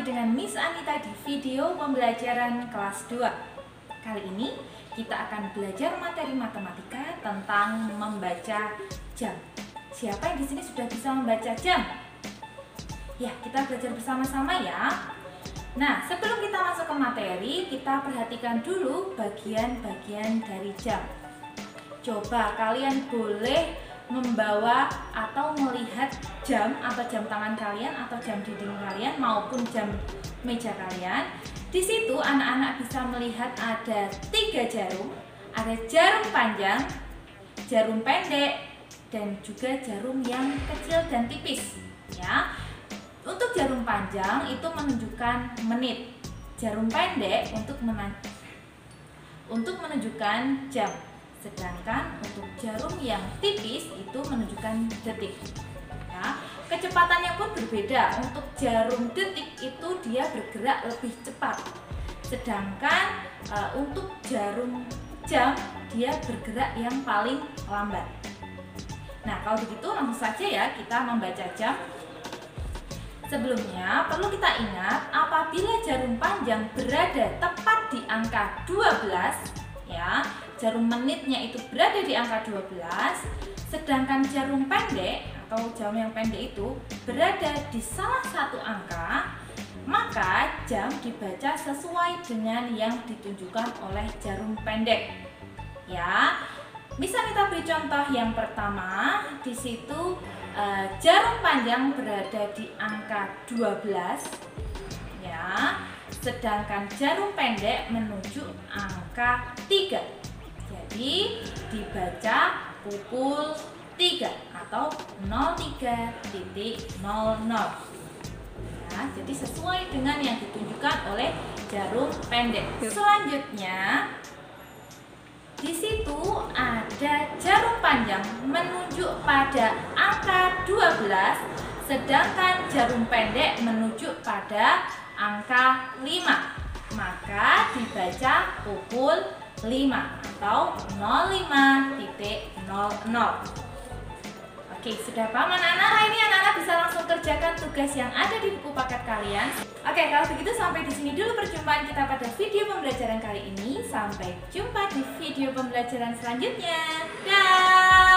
dengan Miss Anita di video pembelajaran kelas 2. Kali ini kita akan belajar materi matematika tentang membaca jam. Siapa yang di sini sudah bisa membaca jam? Ya, kita belajar bersama-sama ya. Nah, sebelum kita masuk ke materi, kita perhatikan dulu bagian-bagian dari jam. Coba kalian boleh membawa atau melihat jam atau jam tangan kalian atau jam dinding kalian maupun jam meja kalian. Di situ anak-anak bisa melihat ada 3 jarum, ada jarum panjang, jarum pendek, dan juga jarum yang kecil dan tipis. Ya, untuk jarum panjang itu menunjukkan menit, jarum pendek untuk menunjukkan jam. Sedangkan untuk jarum yang tipis itu menunjukkan detik. Ya, kecepatannya pun berbeda. Untuk jarum detik itu dia bergerak lebih cepat. Sedangkan untuk jarum jam dia bergerak yang paling lambat. Nah, kalau begitu langsung saja ya kita membaca jam. Sebelumnya perlu kita ingat apabila jarum panjang berada tepat di angka 12 ya, jarum menitnya itu berada di angka 12, sedangkan jarum pendek atau jam yang pendek itu berada di salah satu angka, maka jam dibaca sesuai dengan yang ditunjukkan oleh jarum pendek. Ya, bisa kita beri contoh yang pertama. Di situ jarum panjang berada di angka 12 ya, sedangkan jarum pendek menuju angka 3. Jadi dibaca pukul 3 atau 03.00 ya, jadi sesuai dengan yang ditunjukkan oleh jarum pendek. Selanjutnya di situ ada jarum panjang menunjuk pada angka 12, sedangkan jarum pendek menunjuk pada angka 5. Maka dibaca pukul 5 atau 05.00. Oke, sudah paham anak-anak? Nah, ini anak-anak bisa langsung kerjakan tugas yang ada di buku paket kalian. Oke, kalau begitu sampai di sini dulu perjumpaan kita pada video pembelajaran kali ini. Sampai jumpa di video pembelajaran selanjutnya. Dah.